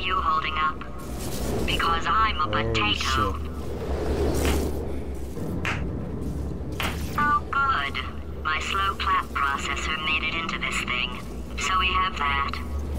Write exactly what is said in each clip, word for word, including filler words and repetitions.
you holding up? Because I'm a potato. Oh, good. My slow clap processor made it into this thing. So we have that.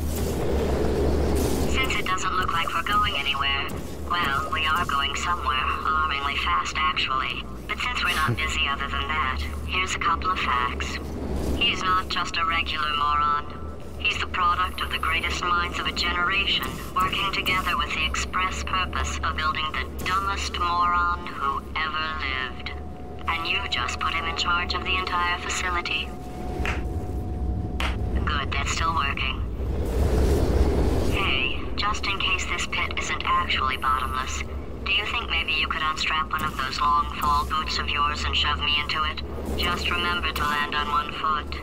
Since it doesn't look like we're going anywhere, well, we are going somewhere, alarmingly fast actually. But since we're not busy other than that, here's a couple of facts. He's not just a regular moron. He's the product of the greatest minds of a generation, working together with the express purpose of building the dumbest moron who ever lived. And you just put him in charge of the entire facility. Good, that's still working. Hey, just in case this pit isn't actually bottomless, do you think maybe you could unstrap one of those long fall boots of yours and shove me into it? Just remember to land on one foot.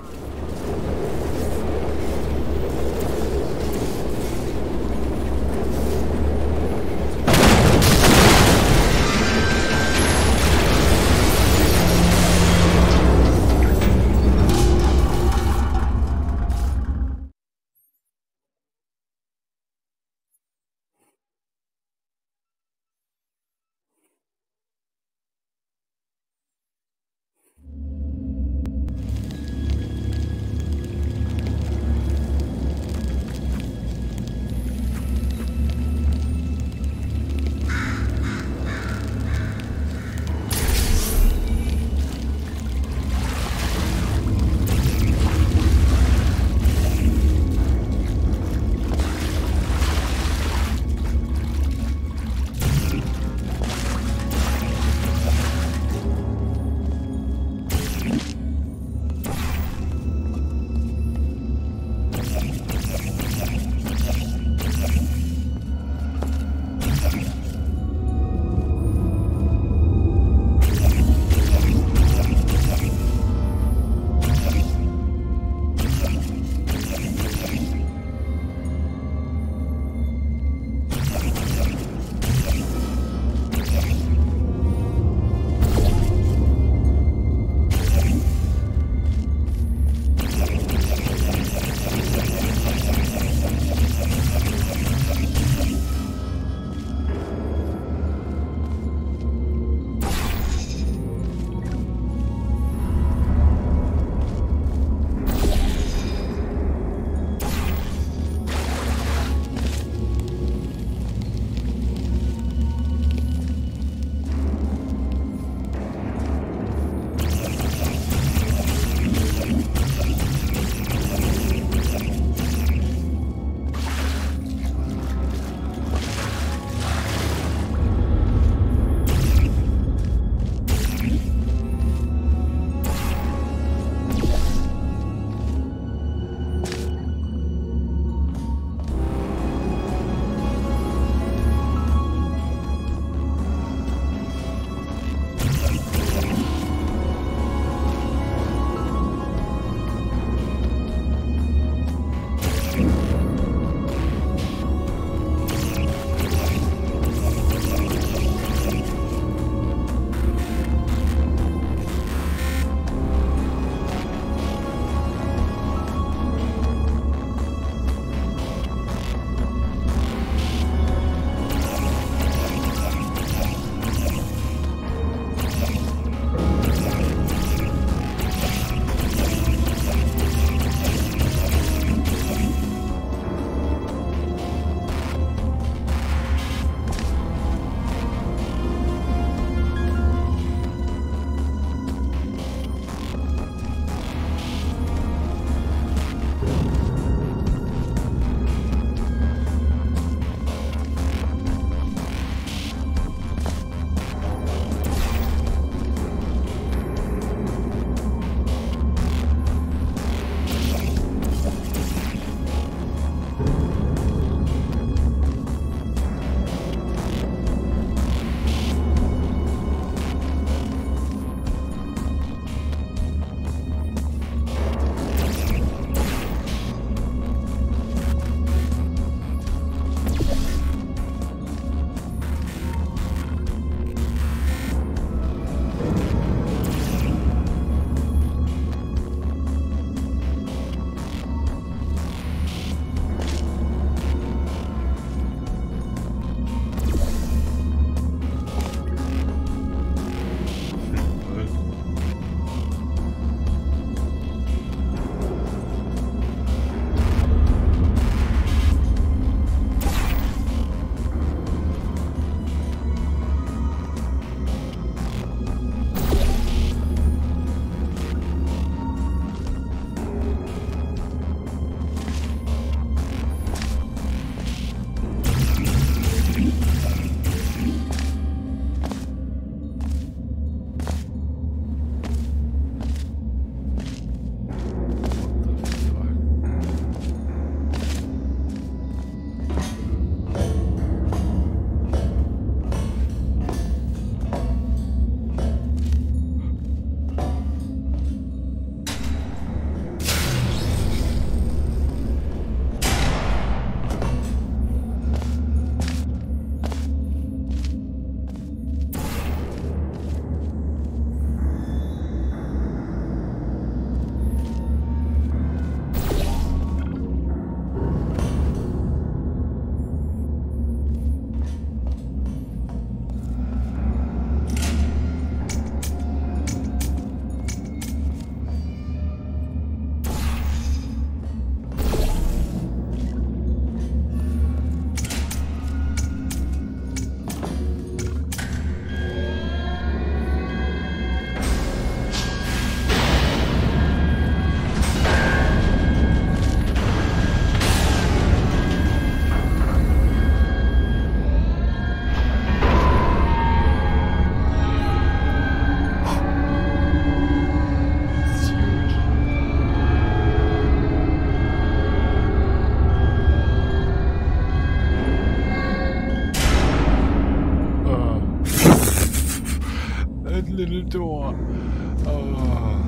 the door. Oh,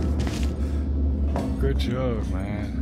good job, man.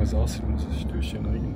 es aussieht, muss ich durch den Ring.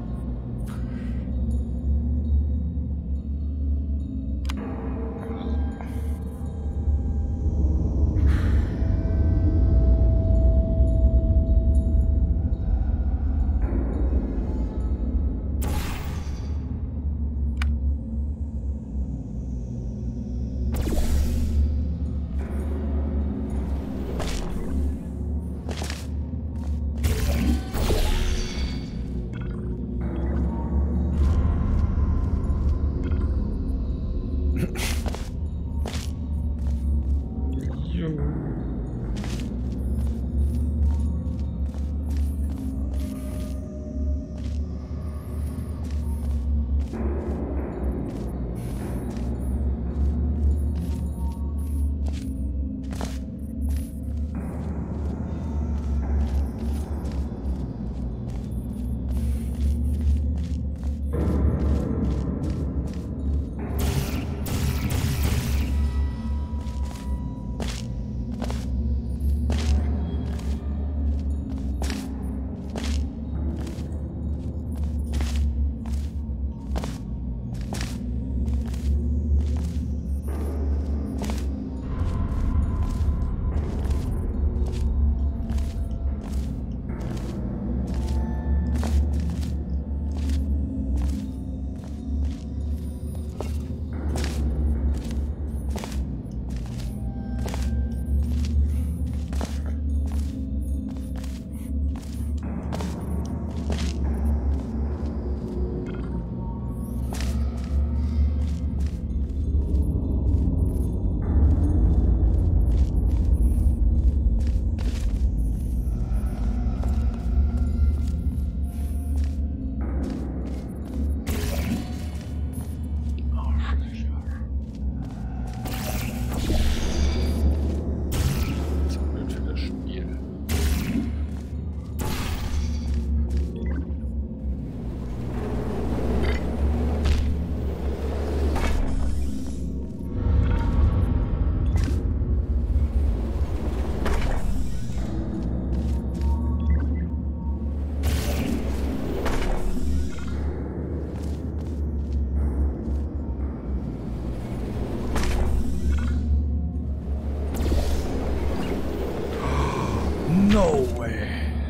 No way.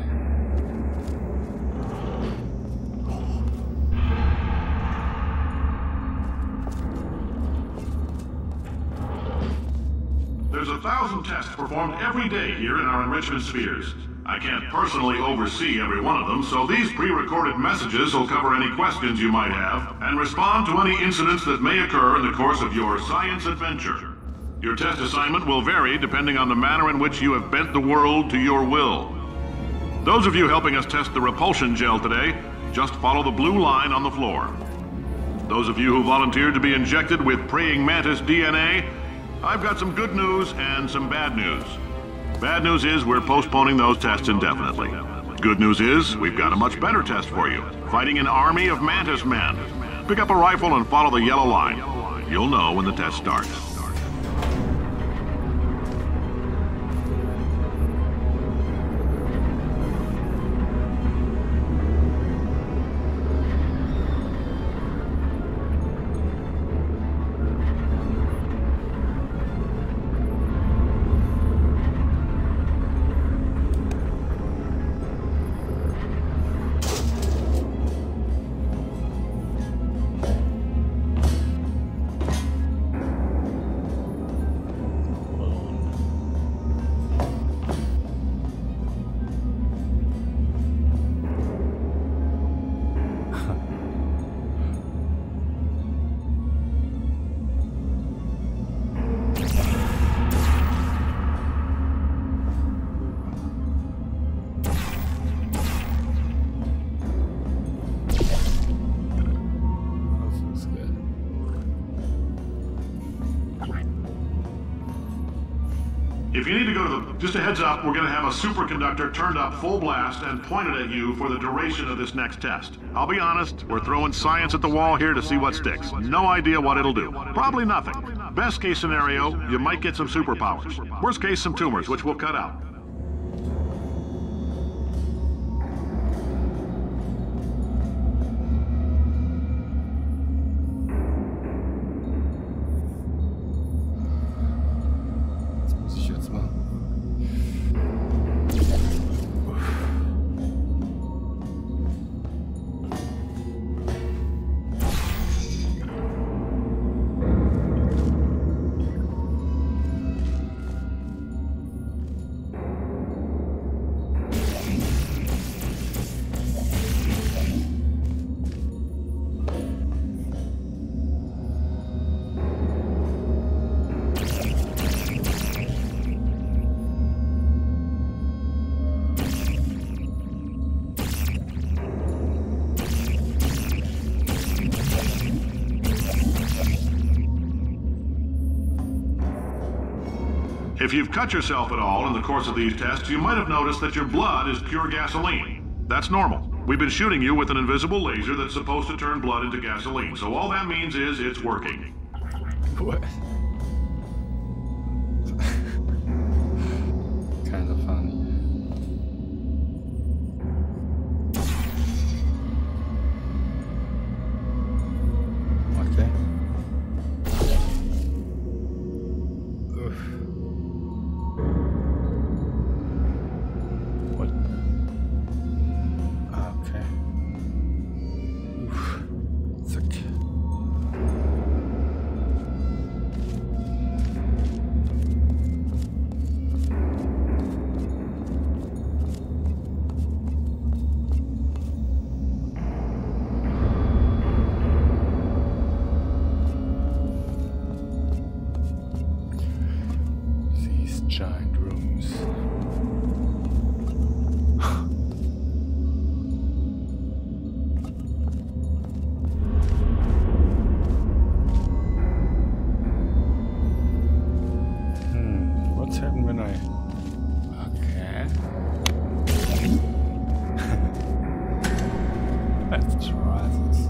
There's a thousand tests performed every day here in our enrichment spheres. I can't personally oversee every one of them, so these pre-recorded messages will cover any questions you might have and respond to any incidents that may occur in the course of your science adventure. Your test assignment will vary depending on the manner in which you have bent the world to your will. Those of you helping us test the repulsion gel today, just follow the blue line on the floor. Those of you who volunteered to be injected with praying mantis D N A, I've got some good news and some bad news. Bad news is we're postponing those tests indefinitely. Good news is we've got a much better test for you, fighting an army of mantis men. Pick up a rifle and follow the yellow line. You'll know when the test starts. If you need to go to the... Just a heads up, we're going to have a superconductor turned up full blast and pointed at you for the duration of this next test. I'll be honest, we're throwing science at the wall here to see what sticks. No idea what it'll do. Probably nothing. Best case scenario, you might get some superpowers. Worst case, some tumors, which we'll cut out. If you've cut yourself at all in the course of these tests, you might have noticed that your blood is pure gasoline. That's normal. We've been shooting you with an invisible laser that's supposed to turn blood into gasoline, so all that means is it's working. What? Kind of funny. Okay. Oof. What? Okay. Oof. Zack. Giant rooms. Hmm, what's happened when I... Okay. Let's try this.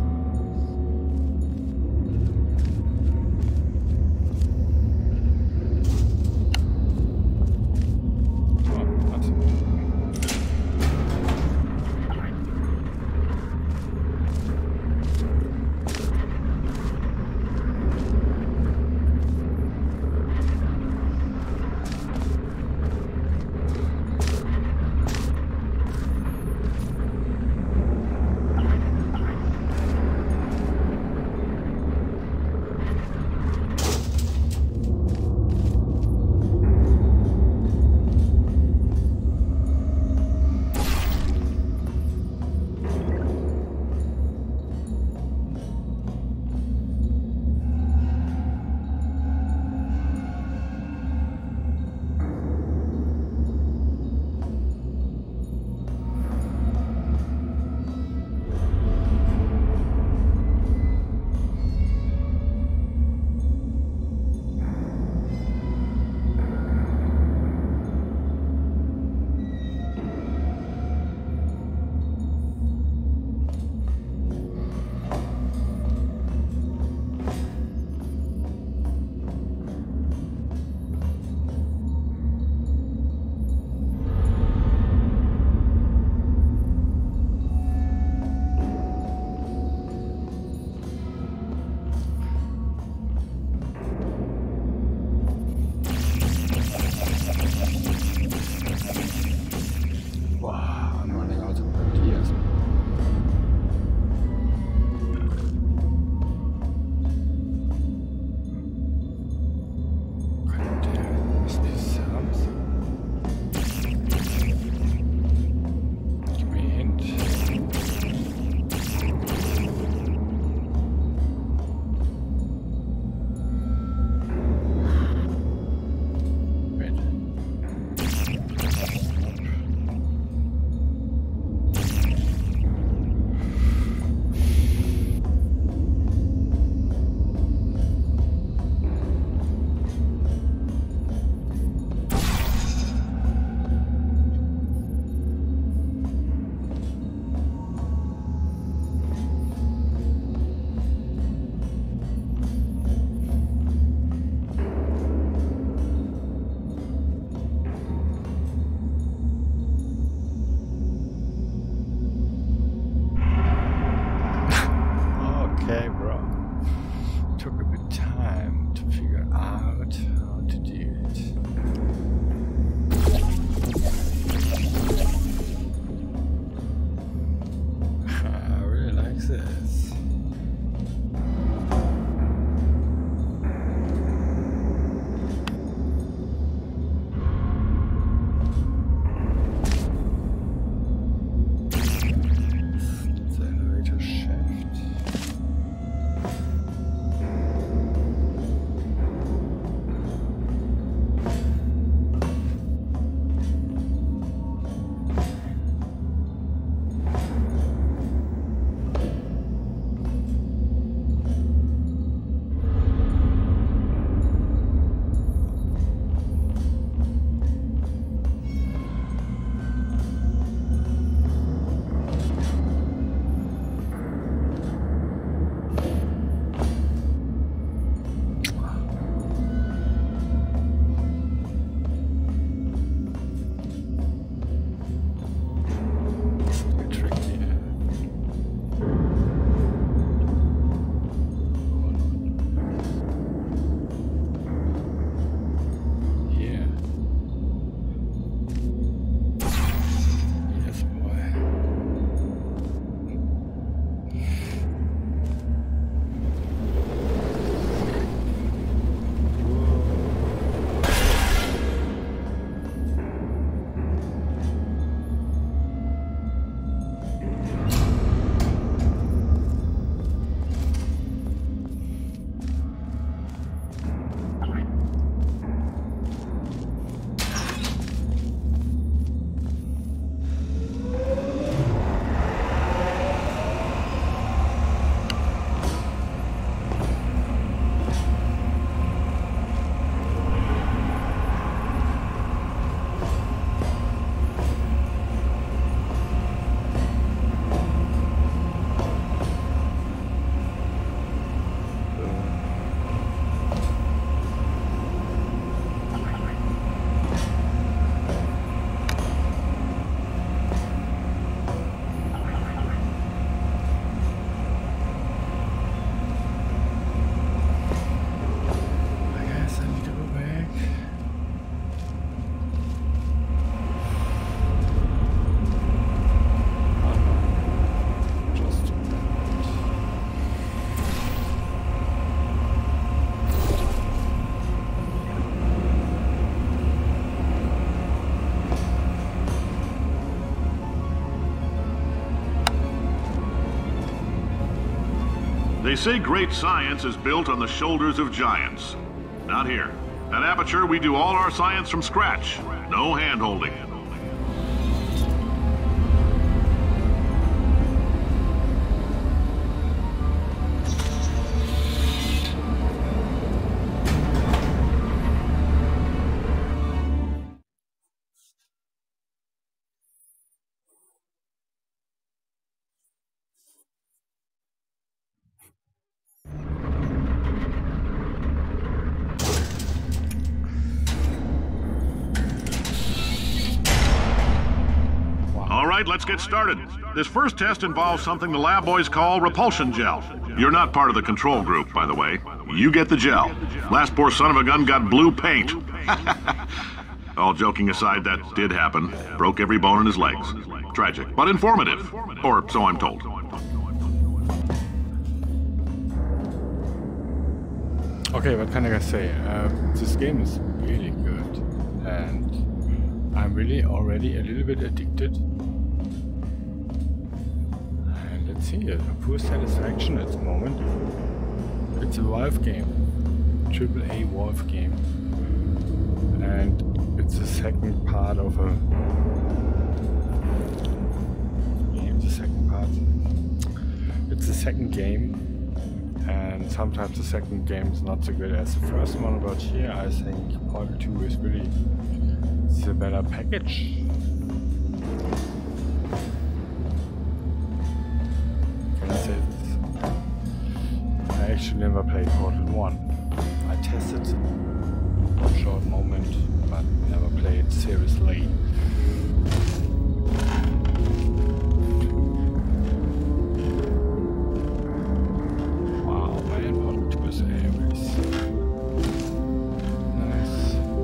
They say great science is built on the shoulders of giants. Not here. At Aperture, we do all our science from scratch. No hand-holding. Let's get started. This first test involves something the lab boys call repulsion gel. You're not part of the control group, by the way. You get the gel. Last poor son of a gun got blue paint. All joking aside, that did happen. Broke every bone in his legs. Tragic, but informative. Or so I'm told. Okay, what can I say? Uh, this game is really good. And I'm really already a little bit addicted. Let's see, a poor satisfaction at the moment. It's a Valve game, triple A Valve game, and it's the second part of a game. The second part. It's the second game, and sometimes the second game is not so good as the first one. But here, I think Portal two is really the better package. I actually never played Portal one. I tested for a short moment, but never played seriously. Wow, man, Portal two is areas. Nice.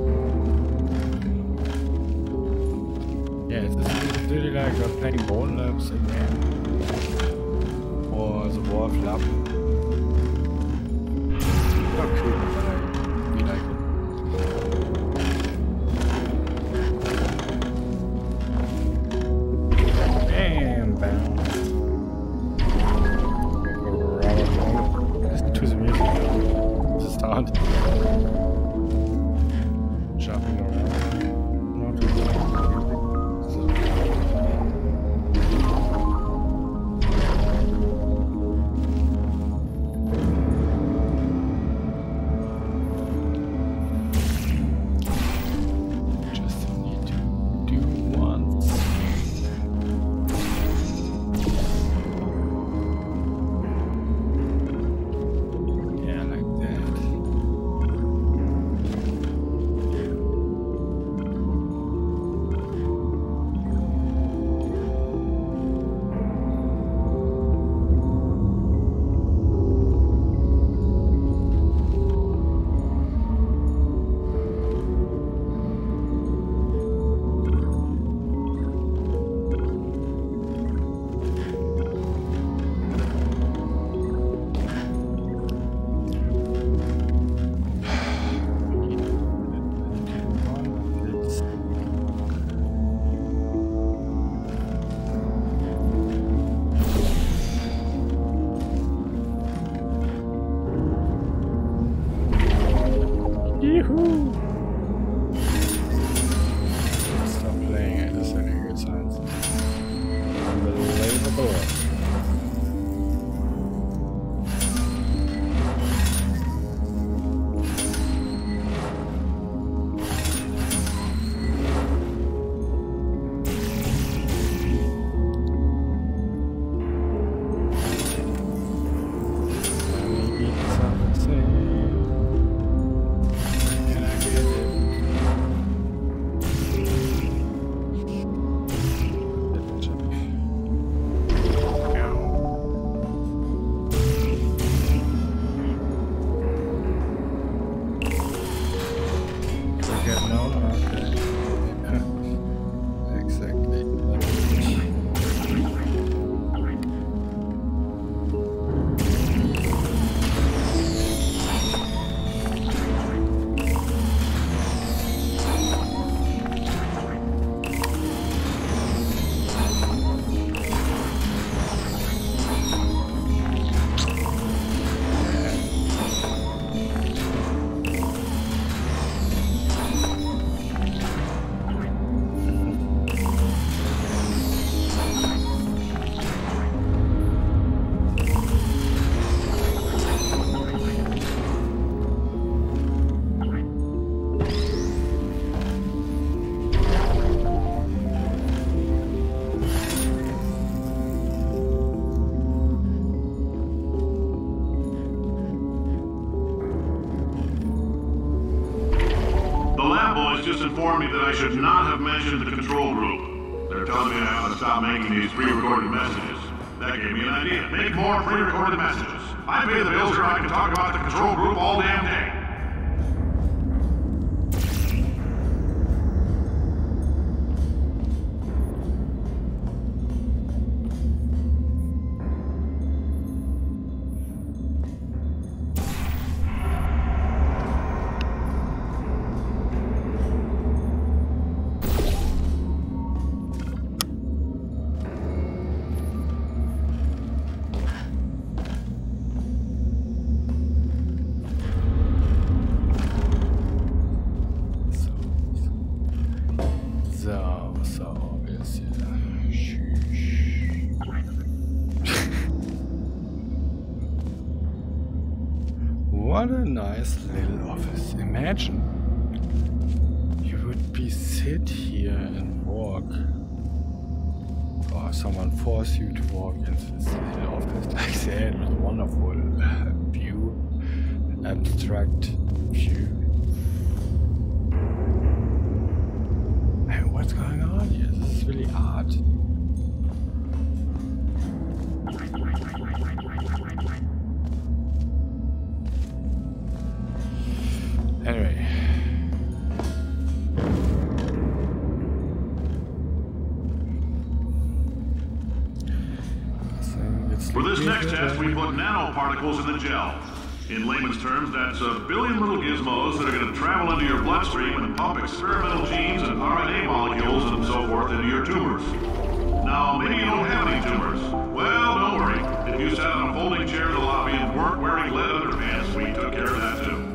Yeah, it's really like uh, playing ball labs again. Or the Wolf Lab. Not cool, but I really like it. Bam, bam. Listen to the music. The start. Jumping around. Not really like the music. Yoo-hoo! Stop playing it, this is any good signs. Unbelievable. boys just informed me that I should not have mentioned the control group. They're telling me I ought to stop making these pre-recorded messages. That gave me an idea. Make more pre-recorded messages. I pay the bills here, I can talk about the control group all damn day. What a nice little office. Imagine you would be sit here and walk, or someone force you to walk into this little office like that with a wonderful view, abstract view. Hey, what's going on here? This is really art. Anyway. For this next test, we put nanoparticles in the gel. In layman's terms, that's a billion little gizmos that are going to travel into your bloodstream and pump experimental genes and R N A molecules and so forth into your tumors. Now, maybe you don't have any tumors. Well, don't worry. If you sat on a folding chair in the lobby and weren't wearing lead underpants, we took care of that too.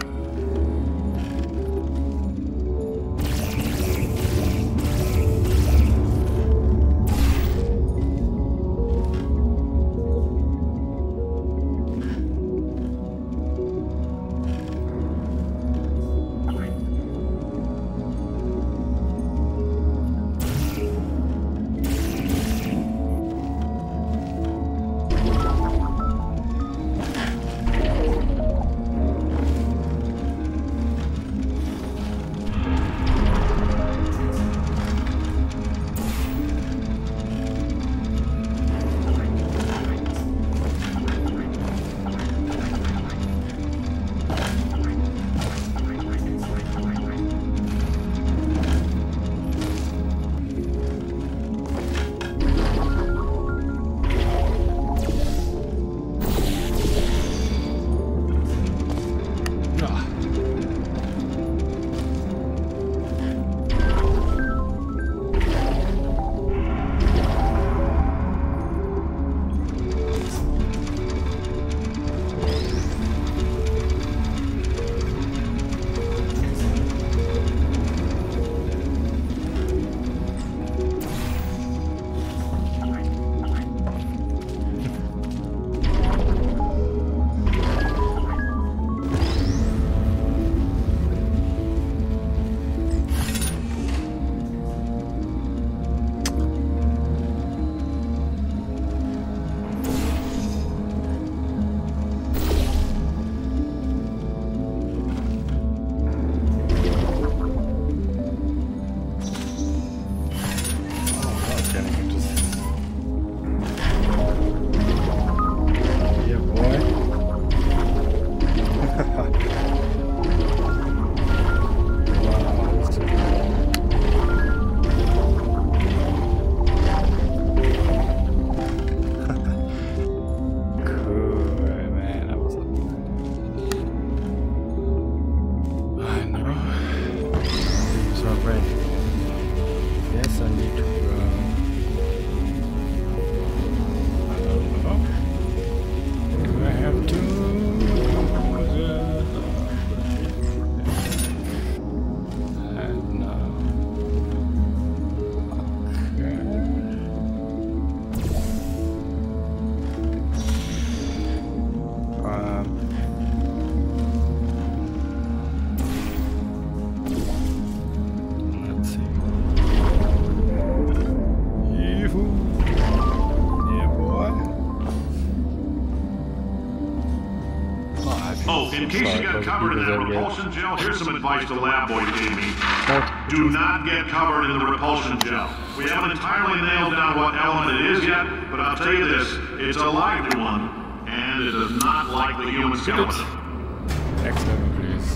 case you got covered in that repulsion gel, here's some advice the lab boy gave me. Do not get covered in the repulsion gel. We haven't entirely nailed down what element it is yet, but I'll tell you this, it's a lively one, and it does not like the human skeleton. Excellent, please.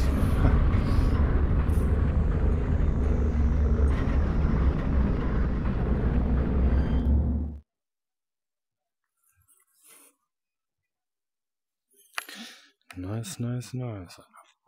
Nice, nice, nice.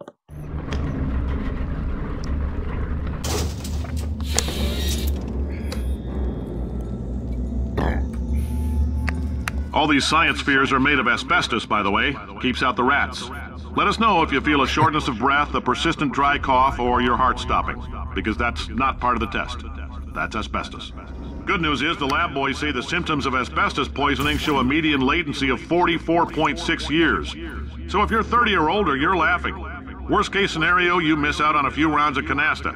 All these science spheres are made of asbestos, by the way. Keeps out the rats. Let us know if you feel a shortness of breath, a persistent dry cough, or your heart stopping, because that's not part of the test. That's asbestos. Good news is the lab boys say the symptoms of asbestos poisoning show a median latency of forty-four point six years. So if you're thirty or older, you're laughing. Worst case scenario, you miss out on a few rounds of canasta.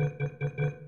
Bye.